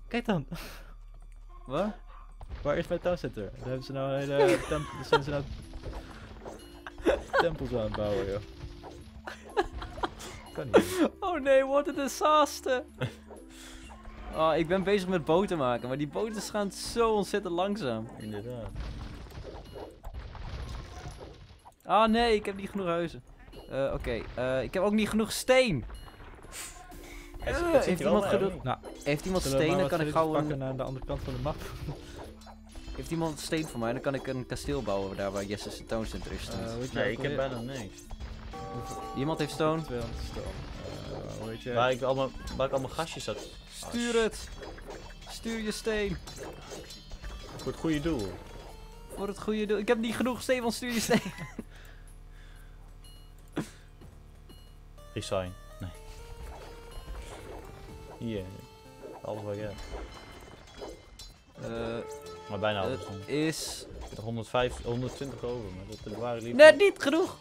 Kijk dan. Wat? Waar is mijn touwcenter? Daar hebben ze nou een hele zijn ze nou tempels aan het bouwen, joh. Kan niet. Oh nee, what a disaster. Oh, ik ben bezig met boten maken, maar die boten gaan zo ontzettend langzaam. Inderdaad. Ah nee, ik heb niet genoeg huizen. Oké, ik heb ook niet genoeg steen. Heeft iemand genoeg? Nou, Heeft iemand zullen we steen, maar dan kan wat ik pakken gauw een... naar de andere kant van de map. Heeft iemand steen voor mij, dan kan ik een kasteel bouwen daar waar Jesse's tooncenter is. Weet je Nee, ook ik heb alweer? bijna niks. Iemand heeft stone? 200 stone. Hoe heet je? Waar ik allemaal gastjes had. Stuur het! Stuur je steen! Voor het goede doel. Voor het goede doel. Ik heb niet genoeg steen, want stuur je steen! Resign. Nee. Hier. Alles wat je hebt. Maar bijna alles. Het is... Ik heb er 120 over, maar dat waren liever... net niet genoeg!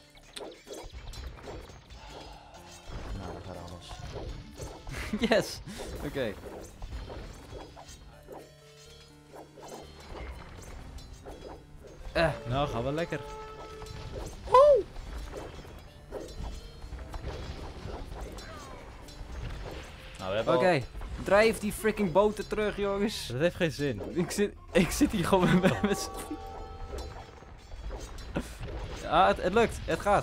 Nou, dat gaat alles. Yes! Oké. Nou, gaan we lekker. Nou, we hebben Oké. Drijf die freaking boten terug, jongens. Dat heeft geen zin. Ik zit hier gewoon met z'n... Ja, het lukt. Het gaat.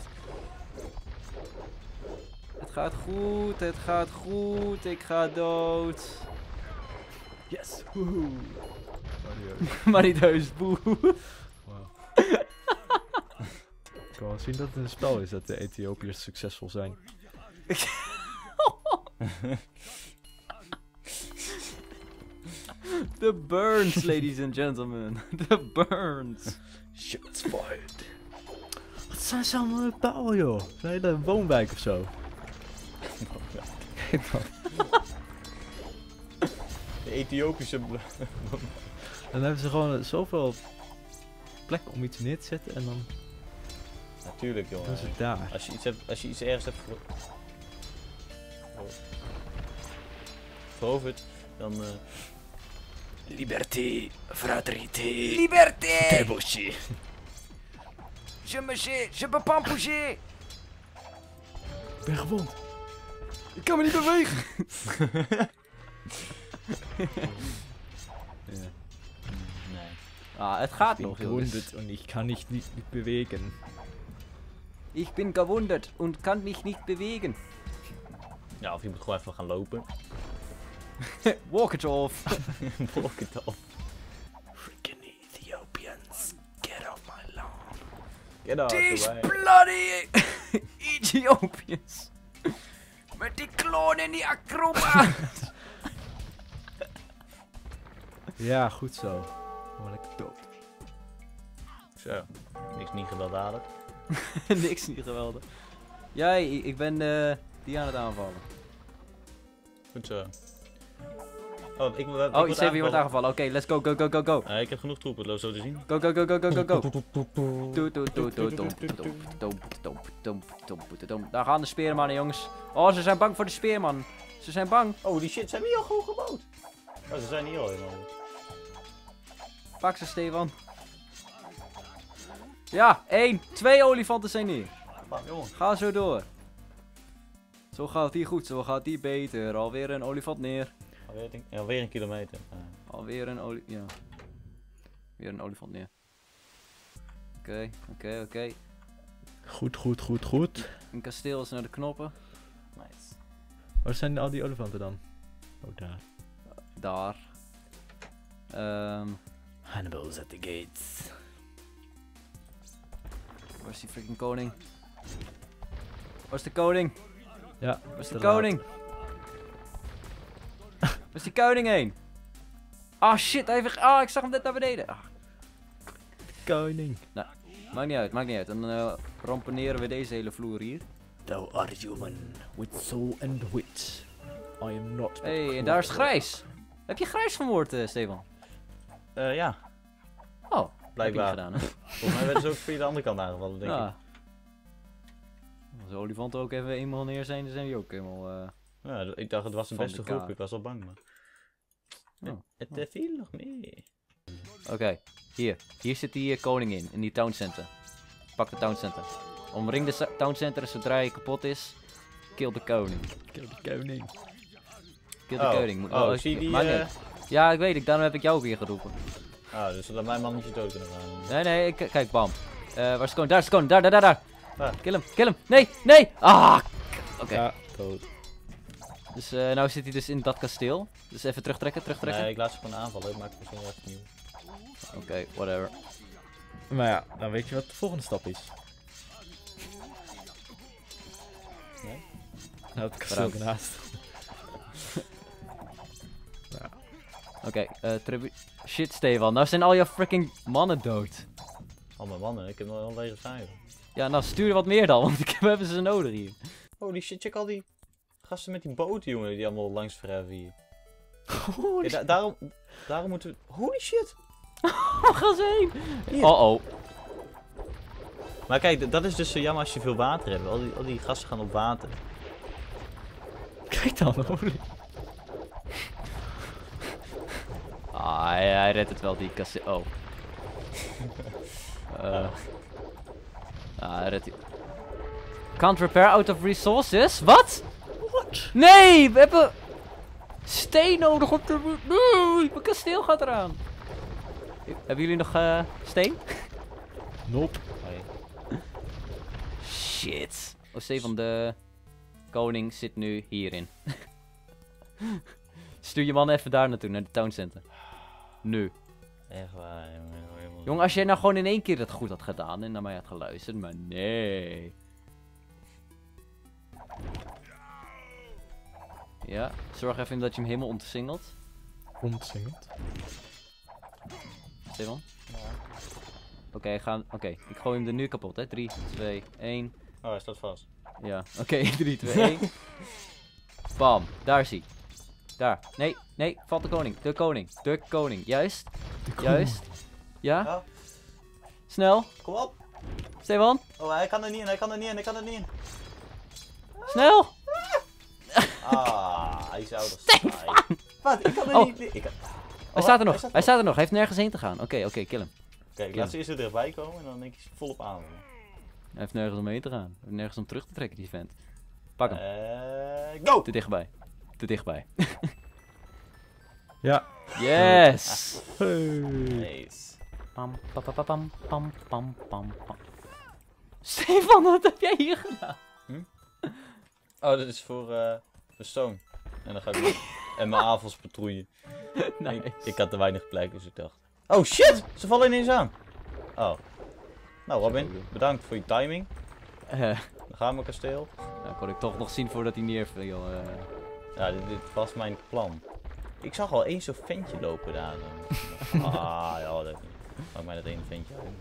Het gaat goed. Het gaat goed. Ik ga dood. Yes! Woehoe! Maar niet heus. Boe. Wow. Ik kan wel zien dat het een spel is dat de Ethiopiërs succesvol zijn. The burns, ladies and gentlemen. The burns. Shots fired. Wat zijn ze allemaal aan het bouwen, joh? Een hele woonwijk of zo. Kijk dan. de Ethiopische... Dan hebben ze gewoon zoveel plek om iets neer te zetten en dan Natuurlijk, doen jongen. ze het daar. Als je iets ergens hebt veroverd, dan... Liberté, fraternité, Liberté! trebuchet. Je peux pas bouger! Ik ben gewond. Ik kan me niet bewegen! Ja. Nee. Ah, het gaat Ik nog, ben jongens. gewundet en ik kan mich niet bewegen. Ich bin gewundert und kann mich nicht bewegen. Ja, of je moet gewoon even gaan lopen. Walk it off. Walk it off. Freaking Ethiopians, get off my lawn. Get out These the way. bloody Ethiopians. Met die klonen en die acrobaat. Ja, goed zo. Gewoon lekker dood. Zo, niks niet gewelddadig. Niks niet geweldig. Jij, ik ben die aan het aanvallen. Goed zo. Oh, ik word Oh, iets even, je wordt aangevallen. Oké, let's go, go, go, go, go. Ik heb genoeg troepen, zo te zien. Go, go, go, go, go, go, go. Doe, doe, doe, doe, dom, dom. Daar gaan de speermannen, jongens. Oh, ze zijn bang voor de speerman. Ze zijn bang. Oh, die shit, zijn die al gewoon gebouwd? Oh, ze zijn hier al helemaal. Pak ze, Stefan. Ja, 1, 2 olifanten zijn hier. Jongen. Ga zo door. Zo gaat die goed, zo gaat die beter. Alweer een olifant neer. Alweer een kilometer. Alweer een ja. Weer een olifant neer. Oké, oké, oké. Goed, goed, goed, goed. Een kasteel is naar de knoppen. Nice. Waar zijn al die olifanten dan? Oh, daar. Daar. Hannibal's at the gates. Waar is die freaking koning? Waar is de koning? Ja, Waar is te de laat. koning? Waar is die koning heen? Ah shit, hij heeft... Ah, ik zag hem net naar beneden. Ah, Koning. maakt niet uit, maakt niet uit. Dan ramponeren we deze hele vloer hier. Thou art human, with soul and wit. I am not. Hé, en daar is Grijs. Heb je Grijs vermoord, Stefan? Ja, Oh, blijkbaar. heb je niet gedaan, hè? Volgens mij werden ze ook via de andere kant aangevallen, denk ik. Ja. Als de olifanten ook even eenmaal neer zijn, dan zijn die ook helemaal... Ja, ik dacht het was de Van beste de groep, kaart. ik was al bang. Maar... Het viel nog mee. Oké, hier. Hier zit die koning in die town center. Pak de town center. Omring de town center en zodra hij kapot is, kill de koning. Kill de koning. Kill de koning. Zie je die... Maakt niet. Ja, ik weet het. Daarom heb ik jou ook weer geroepen. dus dat mijn mannetje dood kunnen gaan. Nee, kijk, bam. Waar is de koning? Daar is de koning. Daar. Waar? Kill hem. Nee. Ah! Oké. Ja, dood. Dus nou zit hij dus in dat kasteel. Dus even terugtrekken. Nee, ik laat ze gewoon aanvallen. Ik maak het misschien even nieuw. Oké, whatever. Maar ja, dan weet je wat de volgende stap is. Nee? Nou, het kasteel Bedankt. ernaast. Oké, shit, Stefan. Nou zijn al jouw freaking mannen dood. Al mijn mannen, ik heb nog wel een lege vijver. Ja, nou stuur er wat meer dan, want we hebben ze nodig hier. Holy shit, check al die gasten met die boot, jongen, die allemaal langs verheffen hier. Holy Ja, daarom moeten we... Holy shit! Waar gaan ze heen? Hier. Oh. Maar kijk, dat is dus zo jammer als je veel water hebt. Al die gasten gaan op water. Kijk dan, holy. Ah, hij redt het wel, die kasteel. Oh. Hij redt die. Can't repair out of resources? Wat? What? Nee, we hebben steen nodig op de... Nee, mijn kasteel gaat eraan. Hebben jullie nog steen? Nope. Shit. Oh, Stefan, de koning zit nu hierin. Stuur je man even daar naartoe, naar de town center. Nu. Echt waar, jongen. Jongen, als jij nou gewoon in één keer dat goed had gedaan en naar mij had geluisterd, maar nee. Ja, zorg even dat je hem helemaal ontsingelt. Ontzingend. Stefan? Oké, ik gooi hem er nu kapot, hè. 3, 2, 1. Oh, hij staat vast. Ja, oké, 3, 2, 1. Bam, daar is hij. Daar. Nee, valt de koning. De koning. Juist. Juist. Ja? Ja. Snel. Kom op! Stefan, Oh, hij kan er niet in. snel. Ah, hij zou er staan. Wat? Ik kan er Oh. niet... Hij staat er nog. Hij staat er nog. Hij heeft nergens heen te gaan. Oké, kill hem. Kijk, laat ze eerst er dichtbij komen en dan denk ik volop aan. Hij heeft nergens om heen te gaan. Hij heeft nergens om terug te trekken, die vent. Pak hem. Go! Te dichtbij. Ja. Yes! Hey. Nice. Pam, pam. Stefan, wat heb jij hier gedaan? Oh, dit is voor de stoom. En dan ga ik en mijn avonds patrouille. Nice. Ik had te weinig plek, dus ik dacht... Oh shit! Ze vallen ineens aan. Oh. Nou Robin, bedankt voor je timing. Dan gaan we kasteel. Nou kon ik toch nog zien voordat hij neerviel. Ja, dit was mijn plan. Ik zag al eens zo'n ventje lopen daar. Ja, dat maakt mij dat ene ventje uit.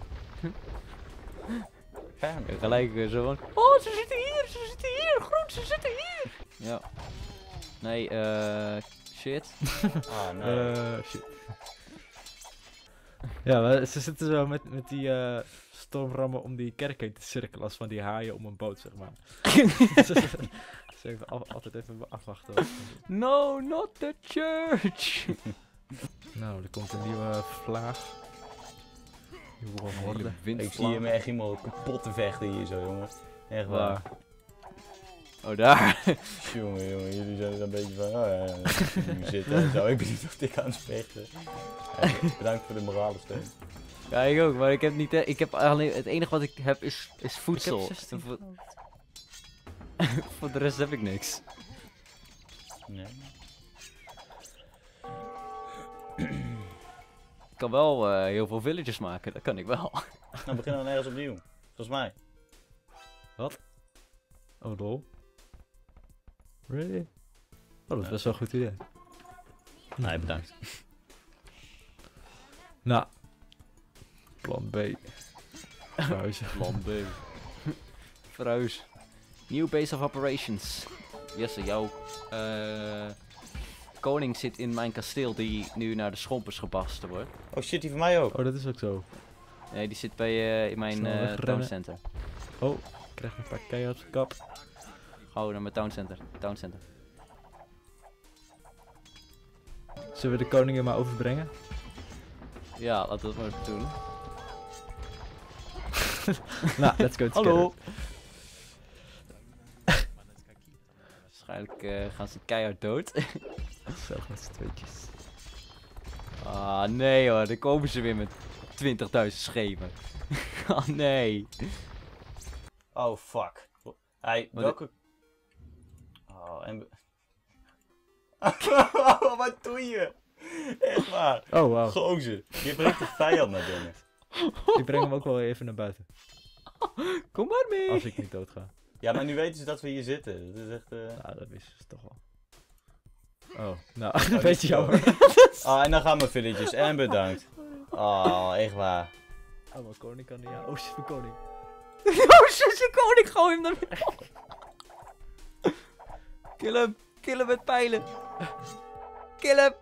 Gelijk zo van... Oh, ze zitten hier! Groen, ze zitten hier! Ja. Nee, shit. Ah, nee. Shit. Ja, maar ze zitten zo met die stormrammen om die kerk heen te cirkelen als van die haaien om een boot, zeg maar. Dus even altijd even afwachten. No, not the church! Nou, er komt een nieuwe vlaag. Nieuwe horde. Ik zie hem echt helemaal kapot te vechten hier zo, jongen. Echt waar. Oh, daar. Jongen, jullie zijn er een beetje van, nu zitten en zo. Ik ben niet of ik aan het vechten. Ja, bedankt voor de morale steun. Ja, ik ook, maar ik heb niet... Ik heb alleen... Het enige wat ik heb is voedsel. Ik heb 16 Voor de rest heb ik niks. Nee. Ik kan wel heel veel villagers maken, dat kan ik wel. Nou, beginnen we nergens opnieuw. Volgens mij. Oh, lol. Really? Oh, dat is best wel een goed idee. Nee, bedankt. Nou. Plan B. Verhuizen. Plan B. Verhuis. New base of operations. Jesse, jouw koning zit in mijn kasteel die nu naar de schompers gepast wordt. Oh shit, die van mij ook. Oh, dat is ook zo. Nee, die zit bij in mijn Snel wegrennen. town center. Oh, ik krijg een paar keihard op de kap. Gauw naar mijn town center. Zullen we de koningin maar overbrengen? Ja, laten we dat maar even doen. Nou, let's go together. Hallo. Waarschijnlijk gaan ze keihard dood. Zo, met z'n tweetjes. Ah, nee hoor. Dan komen ze weer met 20.000 schepen. Ah, nee. Oh, fuck. Hey, Wat welke... Oh, en... Wat doe je? Echt waar. Oh, wow. Gozer. Je brengt de vijand naar binnen. Ik breng hem ook wel even naar buiten. Kom maar mee. Als ik niet dood ga. Ja, maar nu weten ze dat we hier zitten. Dat is echt... Nou, dat wisten ze toch wel. Oh, nou, een beetje zo. jammer. Oh, en dan gaan mijn villages. En bedankt. Oh, echt waar. Oh, mijn koning kan niet. Ja. Oh, shit, mijn koning. Oh shit, je koning, gooi hem naar binnen. Kill hem. Kill hem met pijlen. Kill hem.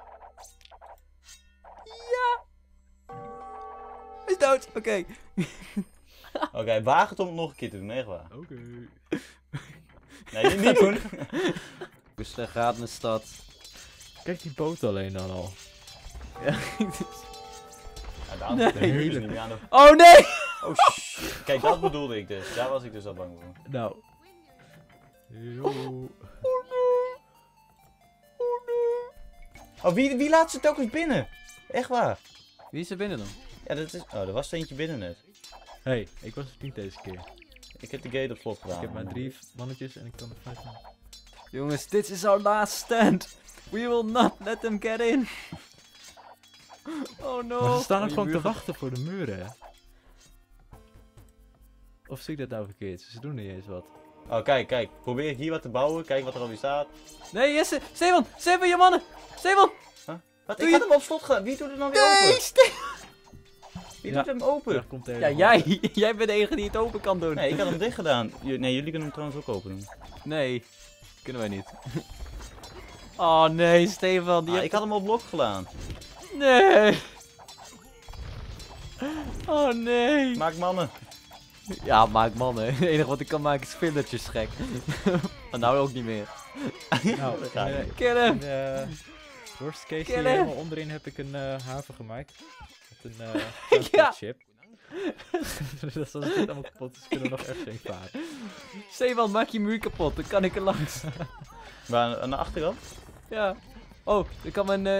Ja. Hij is dood. Oké. Oké, waag het om het nog een keer te doen. Echt waar. Oké. Nee, niet doen. Hoe slecht gaat mijn stad? Kijk die boot alleen dan al. Ja, Ja, daarom Nee. zit ik dus niet meer aan de... oh nee! Oh shit. Kijk, dat bedoelde ik dus. Daar was ik dus al bang voor. Nou. Yo. Oh nee. Oh nee. Oh, wie laat ze telkens binnen? Echt waar. Wie is er binnen dan? Ja, dat is... Oh, er was er eentje binnen net. Hey, ik was het niet deze keer. Ik heb de gate op slot gedaan. Ik heb maar 3 mannetjes en ik kan er 5 man. Jongens, dit is our last stand. We will not let them get in. Oh no. Maar ze staan ook Oh, gewoon je te buren- wachten voor de muren, hè? Of zie ik dat nou verkeerd? Ze doen niet eens wat. Oh, kijk. Probeer ik hier wat te bouwen. Kijk wat er alweer staat. Nee, Jesse. Steven, Steven, je mannen. Steven. Wat? Doe Ik je- had hem op slot gedaan. Wie doet het nou weer Nee, open? Steven. Wie Ja. doet hem open? Daar komt de hele Ja, hand. jij bent de enige die het open kan doen. Nee, ik had hem dicht gedaan. Nee, jullie kunnen hem trouwens ook open doen. Nee, kunnen wij niet. Oh nee, Stefan. Die Ah, hebt- ik had hem op blok gedaan. Nee. Oh nee. Maak mannen. Ja, maak mannen. Het enige wat ik kan maken is villages gek. Maar nou ook niet meer. Nou, Dat gaat niet. Kill hem. worst case Kill hier him. helemaal onderin heb ik een haven gemaakt. Met een Ja. ship. Dus als dit allemaal kapot is, kunnen we nog echt geen varen. Stefan, maak je muur kapot. Dan kan ik er langs. Maar aan de achterkant? Ja. Oh, ik kan mijn...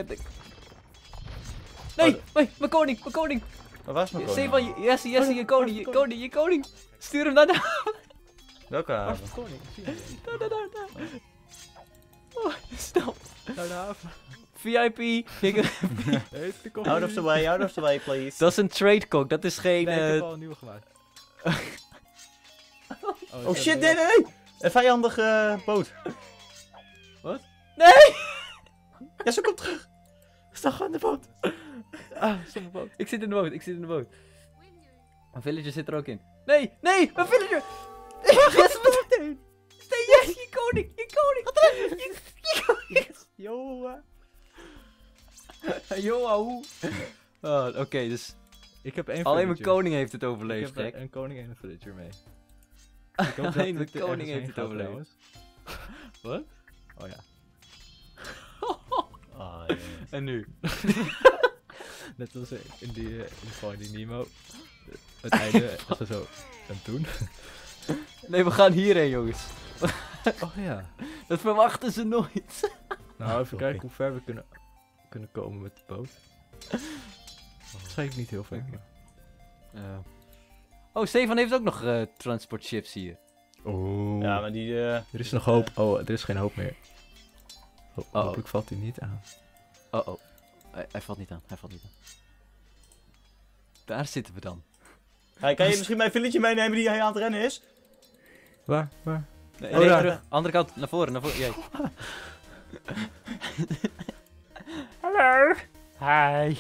Nee, nee, mijn koning, mijn koning. Waar was mijn koning? Stefan, Jesse, je koning, je koning. Stuur hem naar de... Welke Waar is haven? de koning? Ik zie hem niet. Daar. Oh, snel. Naar de haven. VIP. Heeft de koning. Out of the way, please. Dat is een trade cock, dat is geen... Nee, ik heb al een nieuwe gemaakt. Oh shit, nee. Een vijandige boot. Nee! Ja, ze komt terug. Sta gewoon in de boot. Ah, stop mijn boot. Ik zit in de boot. Mijn villager zit er ook in. Nee, mijn villager! Yes, meteen! Yes, je koning! Je koning! Yo. Yo, ahoe. Oh, oké, dus Ik heb één alleen mijn villager. koning heeft het Ik overleefd, heb gek. een koning en een villager mee. Ik hoop dat Alleen dit de er koning ergens heeft heen het gaat overleefd. trouwens. Wat? Oh ja. Ah, ja. En nu? Net als in die Finding Nemo. Het einde, als ze zo gaan doen. Nee, we gaan hierheen, jongens. Oh ja. Dat verwachten ze nooit. Nou, even Sorry. kijken hoe ver we kunnen komen met de boot. Waarschijnlijk niet heel ver. Oh, Stefan heeft ook nog transport ships hier. Oh. Ja, maar die... Er is nog hoop. Oh, er is geen hoop meer. Uh-oh. Hopelijk valt hij niet aan. Oh. Hij valt niet aan, Daar zitten we dan. Hey, kan je misschien mijn village meenemen die hij aan het rennen is? Waar? Nee, Oh, nee, daar. terug. Andere kant, naar voren. Jij. Hallo. Hi.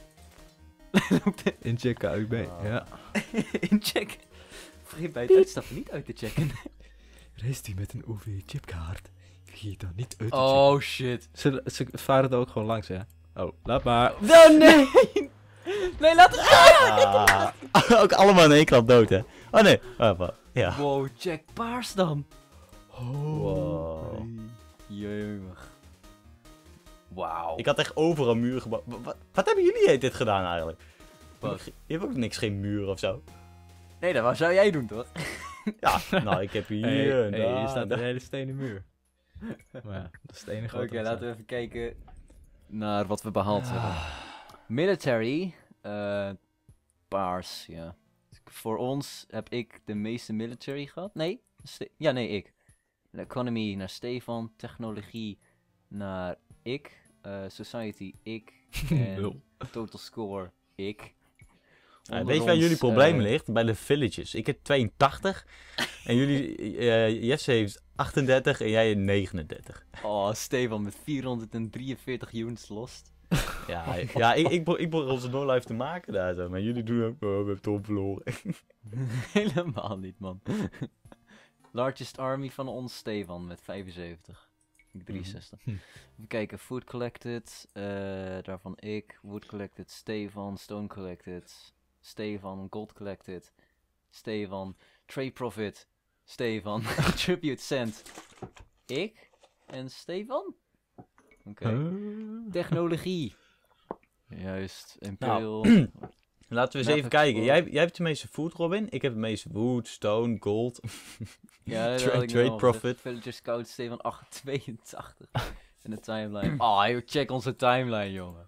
Inchecken UB. Oh. Ja. Incheck. Vergeet bij het uitstappen niet uit te checken. Reist hij met een OV-chipkaart? Vergeet dan niet uit te checken. Oh shit. Ze varen er ook gewoon langs, hè? Oh, laat maar. Oh, nee. Nee, laat het. Ah, ook allemaal in één klap dood, hè? Oh nee. Ja. Wow, check paars dan. Oh. Wow. Jemig. Wauw. Ik had echt overal muren gebouwd. Wat hebben jullie dit gedaan eigenlijk? Wat? Je hebt ook niks, geen muren of zo. Nee, dat zou jij doen, toch? Ja, nou, ik heb hier en Hier daar. staat een hele stenen muur. Maar ja, dat is het enige wat Oké, er laten we staat. even kijken naar wat we behaald hebben. Military. Paars, ja. Voor ons heb ik de meeste military gehad. Nee? Nee, ik. De economy naar Stefan. Technologie naar ik. Society, ik. En 0. total score, ik. Ja, Onder weet je waar ons, jullie probleem ligt? Bij de villages. Ik heb 82 en jullie, Jesse heeft 38 en jij 39. Oh, Stefan met 443 units lost. Ja, ik probeer onze no-life te maken daar zo, maar jullie doen ook, we hebben Tom verloren. Helemaal niet, man. Largest army van ons, Stefan, met 75. Ik 63. Hm. Even kijken, food collected, daarvan ik. Wood collected, Stefan. Stone collected, Stefan. Gold collected, Stefan. Trade profit, Stefan. Tribute sent, ik. En Stefan? Oké. Technologie. Juist, Imperial. Laten we eens Map even kijken. Explorer. Jij hebt de meeste food, Robin. Ik heb de meeste wood, stone, gold. Ja, dat Trade- had ik trade nog. profit. De Villager Scout Stefan 882. In de timeline. Oh, joh, check onze timeline, jongen.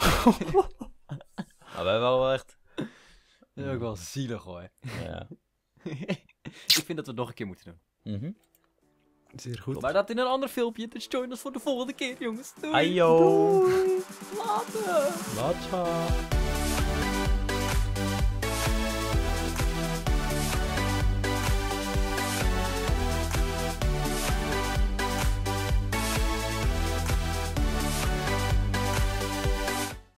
Nou, wij wel echt... Dat is ook wel zielig, hoor. Ja. Ik vind dat we het nog een keer moeten doen. Mhm. Zeer goed. Maar dat in een ander filmpje. Dus join ons voor de volgende keer, jongens. Doei. Ayo. Later. Later.